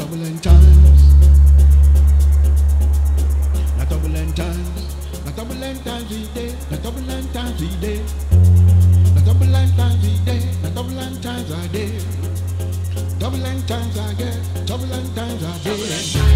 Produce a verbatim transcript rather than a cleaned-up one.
turbulent times, the turbulent times, the turbulent times we day, the turbulent times we day, the turbulent times we day, the turbulent times I day, turbulent times I get, turbulent times I day.